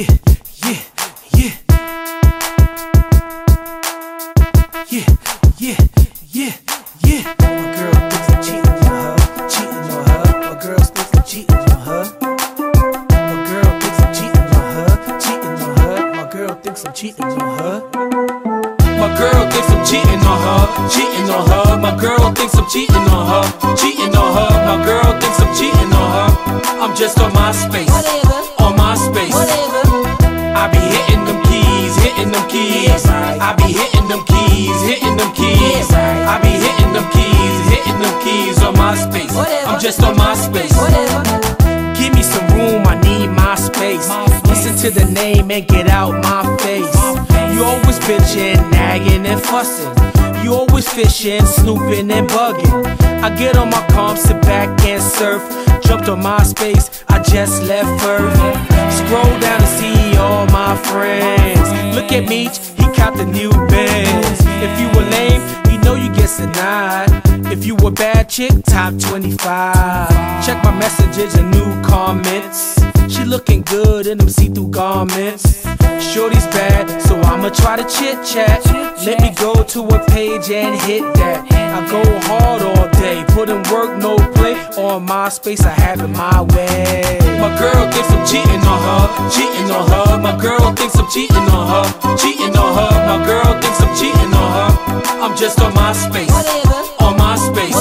Yeah, yeah, yeah. Yeah, yeah, yeah, yeah. My girl thinks I'm cheating on her, cheating on her. My girl thinks I'm cheating on her. My girl thinks I'm cheating on her, cheating on her. My girl thinks I'm cheating on her. My girl thinks I'm cheating on her, cheating on her. My girl thinks I'm cheating on her, cheating on her. My girl thinks I'm cheating on her. I'm just on MySpace, on MySpace. I be hitting them keys, hitting them keys. I be hitting them keys, hitting them keys. I be hitting them keys, hitting them keys on MySpace. I'm just on MySpace. Give me some room, I need my space. Listen to the name and get out my face. You always bitching, nagging and fussing. You always fishing, snooping and bugging. I get on my comp, sit back and surf. Jumped on MySpace, I just left Earth. Scroll down to see all my friends. Look at Meech, he copped a new Benz. If you were lame, you know you get denied. If you were bad chick, top 25. Check my messages and new comments. She looking good in them see-through garments. Shorty's bad, so I'ma try to chit-chat. Let me go to her page and hit that. I go hard all day, put in work, no play. On MySpace, I have it my way. My girl thinks I'm cheating on her, cheating on her. My girl thinks I'm cheating on her, cheating on her. My girl thinks I'm cheating on her. I'm just on MySpace, on MySpace.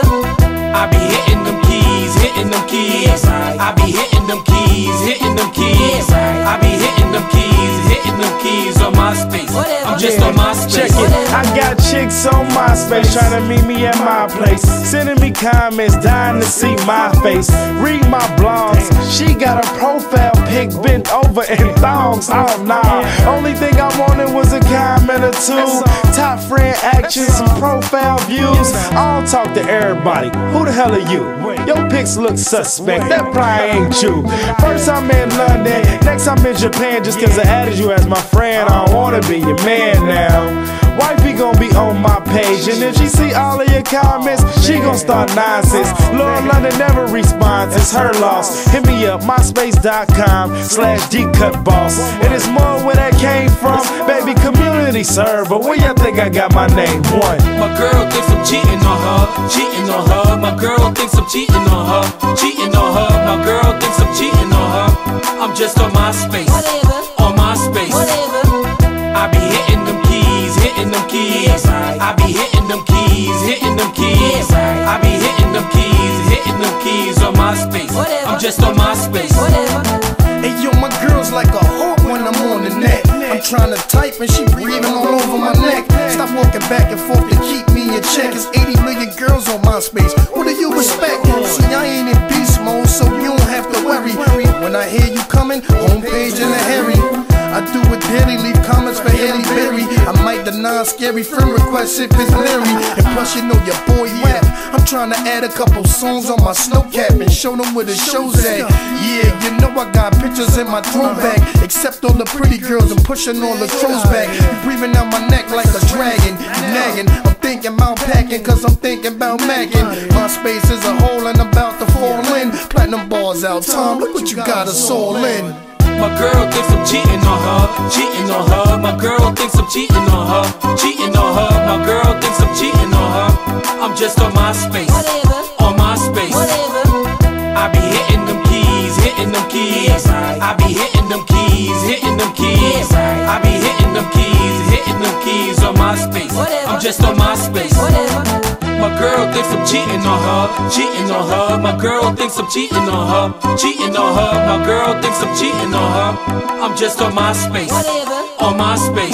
I be hitting them keys, hitting them keys. I be hitting them keys, hitting them keys. I be hitting them keys, hitting them keys on MySpace. I'm just on MySpace. Check it, I got chicks on MySpace trying to meet me at my place, sending me comments, dying to see my face. Read my blogs, she got a profile pic bent over in thongs. Oh nah, only thing I wanted was a comment or two. Top friend actions, some profile views. I don't talk to everybody. Who the hell are you? Your pics look suspect, that probably ain't you. First I'm in London, next I'm in Japan. Just cause I added you as my friend, I don't wanna be your man now. Wifey gon' be on my page, and if she see all of your comments, she gon' start nonsense. Lord London never responds, it's her loss. Hit me up, myspace.com/dcutboss. And it's more where that came from, baby, community server. Where y'all think I got my name? One. My girl thinks I'm cheating on her, cheating on her. My girl thinks I'm cheating on her, cheating on her. My girl thinks I'm cheating on her. I'm just on MySpace, on MySpace. I be hitting them keys, hitting them keys. I be hitting them keys, hitting them keys. I be hitting them keys, hitting them keys on MySpace. I'm just on MySpace. Hey yo, my girl's like a hawk when I'm on the net. I'm trying to type and she breathing all over my neck. Stop walking back and forth to keep me in check. It's 80 million girls on MySpace. What do you expect? See, I ain't in beast mode, so you don't have to worry. When I hear you coming, homepage in a hurry. I do it daily, leave comments for Haley Berry. I might deny scary friend requests if it's Larry. And plus you know your boy rap. I'm trying to add a couple songs on my snowcap and show them where the show's at. Yeah, you know I got pictures in my throwback. Except all the pretty girls, I'm pushing all the crows back. You breathing out my neck like a dragon, nagging. I'm thinking about packing, cause I'm thinking about macking. MySpace is a hole and I'm about to fall in. Platinum bars out, Tom, look what you got us all in. My girl thinks I'm cheating on her, cheating on her. My girl thinks I'm cheating on her, cheating on her. My girl thinks I'm cheating on her. I'm just on MySpace, on MySpace. I be hitting them keys, hitting them keys. I be hitting them keys, hitting them keys. I be hitting them keys, hitting them keys on MySpace. I'm just on MySpace. My girl thinks I'm cheating on her, cheating on her. My girl thinks I'm cheating on her, cheating on her. My girl thinks I'm cheating on her. I'm just on MySpace, on MySpace.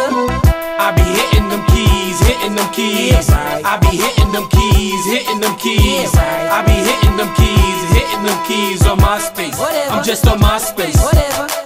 I be hitting them keys, hitting them keys. I be hitting them keys, hitting them keys. I be hitting them keys, hitting them keys on MySpace. I'm just on MySpace.